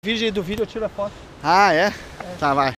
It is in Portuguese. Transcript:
virgem do vídeo eu tiro a foto. Ah, é? Tá, vai.